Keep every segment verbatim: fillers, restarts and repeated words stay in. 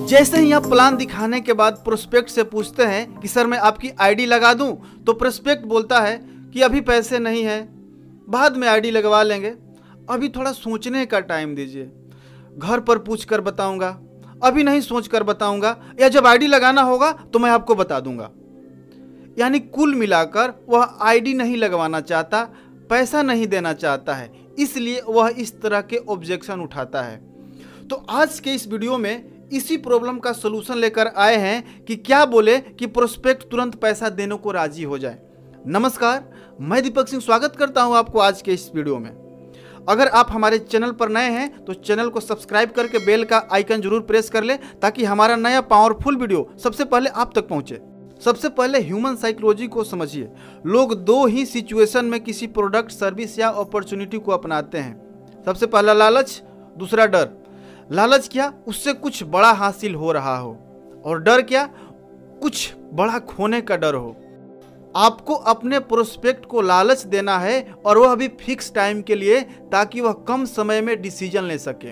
जैसे ही आप प्लान दिखाने के बाद प्रोस्पेक्ट से पूछते हैं कि सर मैं आपकी आईडी लगा दूं, तो प्रोस्पेक्ट बोलता है कि अभी पैसे नहीं है, बाद में आईडी लगवा लेंगे, अभी थोड़ा सोचने का टाइम दीजिए, घर पर पूछ कर बताऊंगा, अभी नहीं सोच कर बताऊंगा, या जब आईडी लगाना होगा तो मैं आपको बता दूंगा। यानी कुल मिलाकर वह आईडी नहीं लगवाना चाहता, पैसा नहीं देना चाहता है, इसलिए वह इस तरह के ऑब्जेक्शन उठाता है। तो आज के इस वीडियो में इसी प्रॉब्लम का सलूशन लेकर आए हैं कि क्या बोले कि प्रोस्पेक्ट तुरंत पैसा देने को राजी हो जाए। नमस्कार, मैं दीपक सिंह स्वागत करता हूं आपको आज के इस वीडियो में। अगर आप हमारे चैनल पर नए हैं तो चैनल को सब्सक्राइब करके बेल का आइकन जरूर प्रेस कर ले, ताकि हमारा नया पावरफुल वीडियो सबसे पहले आप तक पहुंचे। सबसे पहले ह्यूमन साइकोलॉजी को समझिए। लोग दो ही सिचुएशन में किसी प्रोडक्ट, सर्विस या अपॉर्चुनिटी को अपनाते हैं। सबसे पहला लालच, दूसरा डर। लालच क्या? उससे कुछ बड़ा हासिल हो रहा हो, और डर क्या? कुछ बड़ा खोने का डर हो। आपको अपने प्रोस्पेक्ट को लालच देना है, और वह भी फिक्स टाइम के लिए, ताकि वह कम समय में डिसीजन ले सके।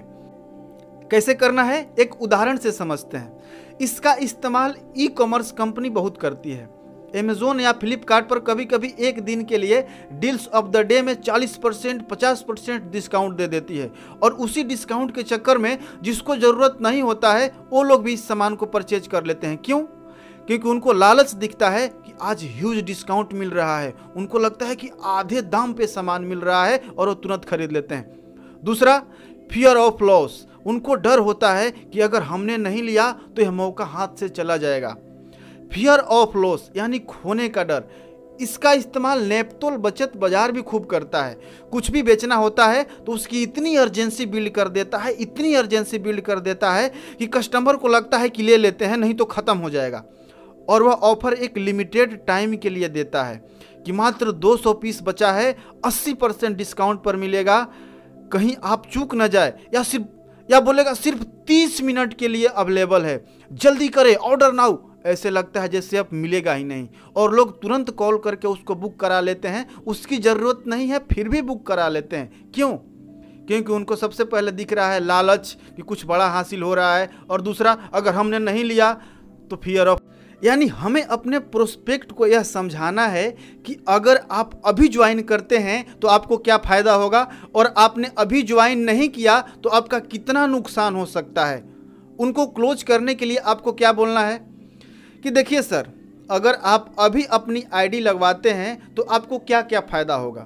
कैसे करना है, एक उदाहरण से समझते हैं। इसका इस्तेमाल ई कॉमर्स कंपनी बहुत करती है। अमेज़न या फ्लिपकार्ट पर कभी कभी एक दिन के लिए डील्स ऑफ द डे में चालीस परसेंट पचास परसेंट डिस्काउंट दे देती है, और उसी डिस्काउंट के चक्कर में जिसको ज़रूरत नहीं होता है वो लोग भी इस सामान को परचेज कर लेते हैं। क्यों? क्योंकि उनको लालच दिखता है कि आज ह्यूज डिस्काउंट मिल रहा है। उनको लगता है कि आधे दाम पे सामान मिल रहा है, और वो तुरंत खरीद लेते हैं। दूसरा, फियर ऑफ लॉस। उनको डर होता है कि अगर हमने नहीं लिया तो यह मौका हाथ से चला जाएगा। फियर ऑफ लॉस यानी खोने का डर। इसका इस्तेमाल नेप्तोल बचत बाजार भी खूब करता है। कुछ भी बेचना होता है तो उसकी इतनी अर्जेंसी बिल्ड कर देता है, इतनी अर्जेंसी बिल्ड कर देता है कि कस्टमर को लगता है कि ले लेते हैं, नहीं तो ख़त्म हो जाएगा। और वह ऑफर एक लिमिटेड टाइम के लिए देता है कि मात्र दो सौ पीस बचा है, अस्सी परसेंट डिस्काउंट पर मिलेगा, कहीं आप चूक न जाए, या सिर्फ या बोलेगा सिर्फ तीस मिनट के लिए अवेलेबल है, जल्दी करें, ऑर्डर नाउ। ऐसे लगता है जैसे अब मिलेगा ही नहीं, और लोग तुरंत कॉल करके उसको बुक करा लेते हैं। उसकी ज़रूरत नहीं है फिर भी बुक करा लेते हैं। क्यों? क्योंकि उनको सबसे पहले दिख रहा है लालच कि कुछ बड़ा हासिल हो रहा है, और दूसरा अगर हमने नहीं लिया तो फियर ऑफ। यानी हमें अपने प्रोस्पेक्ट को यह समझाना है कि अगर आप अभी ज्वाइन करते हैं तो आपको क्या फ़ायदा होगा, और आपने अभी ज्वाइन नहीं किया तो आपका कितना नुकसान हो सकता है। उनको क्लोज करने के लिए आपको क्या बोलना है कि देखिए सर, अगर आप अभी अपनी आईडी लगवाते हैं तो आपको क्या क्या फ़ायदा होगा।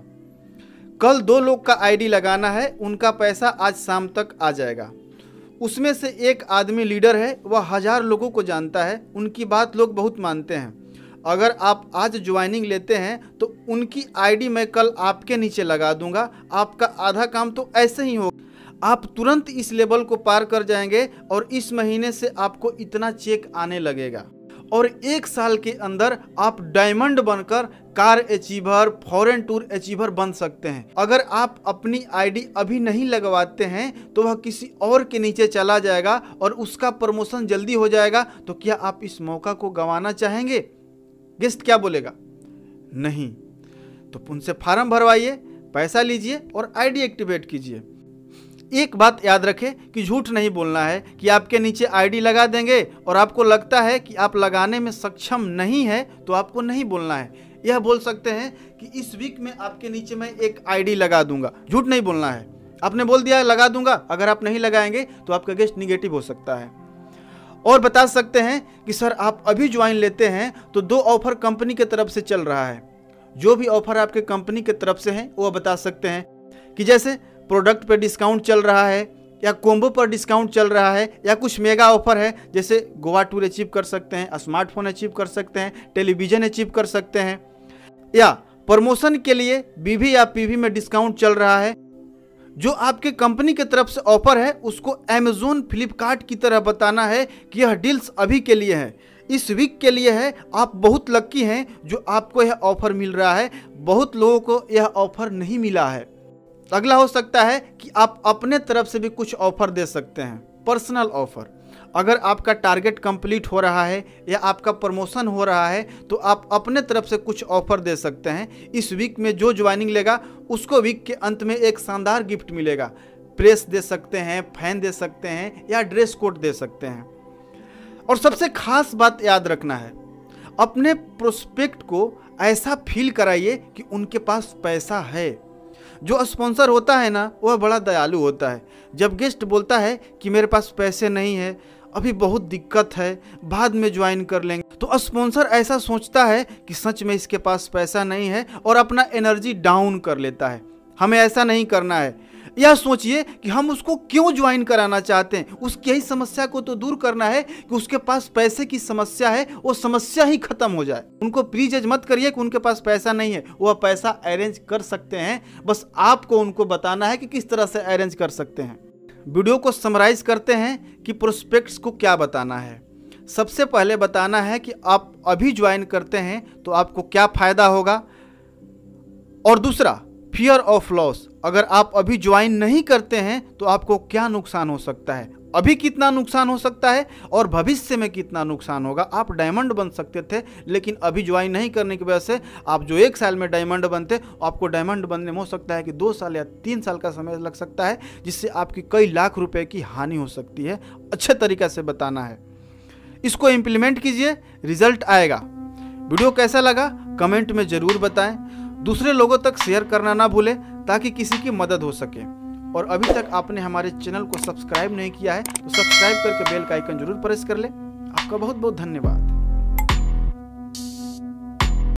कल दो लोग का आईडी लगाना है, उनका पैसा आज शाम तक आ जाएगा। उसमें से एक आदमी लीडर है, वह हज़ार लोगों को जानता है, उनकी बात लोग बहुत मानते हैं। अगर आप आज ज्वाइनिंग लेते हैं तो उनकी आईडी मैं कल आपके नीचे लगा दूंगा, आपका आधा काम तो ऐसे ही होगा। आप तुरंत इस लेवल को पार कर जाएंगे, और इस महीने से आपको इतना चेक आने लगेगा, और एक साल के अंदर आप डायमंड बनकर car achiever, foreign tour achiever बन सकते हैं। अगर आप अपनी आईडी अभी नहीं लगवाते हैं तो वह किसी और के नीचे चला जाएगा, और उसका प्रमोशन जल्दी हो जाएगा। तो क्या आप इस मौका को गंवाना चाहेंगे? गेस्ट क्या बोलेगा? नहीं। तो उनसे फार्म भरवाइए, पैसा लीजिए और आईडी एक्टिवेट कीजिए। एक बात याद रखें कि झूठ नहीं बोलना है कि आपके नीचे आईडी लगा देंगे और आपको लगता है कि आप लगाने में सक्षम नहीं है तो आपको नहीं बोलना है। यह बोल सकते हैं कि इस वीक में आपके नीचे मैं एक आईडी लगा दूंगा। झूठ नहीं बोलना है। आपने बोल दिया लगा दूंगा, अगर आप नहीं लगाएंगे तो आपका गेस्ट निगेटिव हो सकता है। और बता सकते हैं कि सर आप अभी ज्वाइन लेते हैं तो दो ऑफर कंपनी की तरफ से चल रहा है। जो भी ऑफर आपके कंपनी की तरफ से है वो बता सकते हैं कि जैसे प्रोडक्ट पे डिस्काउंट चल रहा है, या कोम्बो पर डिस्काउंट चल रहा है, या कुछ मेगा ऑफर है, जैसे गोवा टूर अचीव कर सकते हैं, स्मार्टफोन अचीव कर सकते हैं, टेलीविज़न अचीव कर सकते हैं, या प्रमोशन के लिए बीवी या पीवी में डिस्काउंट चल रहा है। जो आपके कंपनी की तरफ से ऑफर है उसको अमेज़न, फ्लिपकार्ट की तरह बताना है कि यह डील्स अभी के लिए है, इस वीक के लिए है। आप बहुत लक्की हैं जो आपको यह ऑफर मिल रहा है, बहुत लोगों को यह ऑफर नहीं मिला है। अगला हो सकता है कि आप अपने तरफ से भी कुछ ऑफर दे सकते हैं, पर्सनल ऑफर। अगर आपका टारगेट कंप्लीट हो रहा है या आपका प्रमोशन हो रहा है तो आप अपने तरफ से कुछ ऑफर दे सकते हैं। इस वीक में जो ज्वाइनिंग लेगा उसको वीक के अंत में एक शानदार गिफ्ट मिलेगा। प्रेस दे सकते हैं, फैन दे सकते हैं, या ड्रेस कोड दे सकते हैं। और सबसे खास बात याद रखना है, अपने प्रोस्पेक्ट को ऐसा फील कराइए कि उनके पास पैसा है। जो स्पॉन्सर होता है ना, वह बड़ा दयालु होता है। जब गेस्ट बोलता है कि मेरे पास पैसे नहीं है, अभी बहुत दिक्कत है, बाद में ज्वाइन कर लेंगे, तो स्पॉन्सर ऐसा सोचता है कि सच में इसके पास पैसा नहीं है और अपना एनर्जी डाउन कर लेता है। हमें ऐसा नहीं करना है। यह सोचिए कि हम उसको क्यों ज्वाइन कराना चाहते हैं, उसकी यही समस्या को तो दूर करना है कि उसके पास पैसे की समस्या है, वो समस्या ही खत्म हो जाए। उनको प्री जज मत करिए कि उनके पास पैसा नहीं है, वह पैसा अरेंज कर सकते हैं, बस आपको उनको बताना है कि किस तरह से अरेंज कर सकते हैं। वीडियो को समराइज करते हैं कि प्रोस्पेक्ट्स को क्या बताना है। सबसे पहले बताना है कि आप अभी ज्वाइन करते हैं तो आपको क्या फायदा होगा, और दूसरा फियर ऑफ लॉस, अगर आप अभी ज्वाइन नहीं करते हैं तो आपको क्या नुकसान हो सकता है, अभी कितना नुकसान हो सकता है और भविष्य में कितना नुकसान होगा। आप डायमंड बन सकते थे, लेकिन अभी ज्वाइन नहीं करने की वजह से आप जो एक साल में डायमंड बनते, आपको डायमंड बनने में हो सकता है कि दो साल या तीन साल का समय लग सकता है, जिससे आपकी कई लाख रुपए की हानि हो सकती है। अच्छे तरीके से बताना है, इसको इम्प्लीमेंट कीजिए, रिजल्ट आएगा। वीडियो कैसा लगा कमेंट में ज़रूर बताएं, दूसरे लोगों तक शेयर करना ना भूलें ताकि किसी की मदद हो सके। और अभी तक आपने हमारे चैनल को सब्सक्राइब नहीं किया है तो सब्सक्राइब करके बेल का आइकन जरूर प्रेस कर ले। आपका बहुत बहुत धन्यवाद।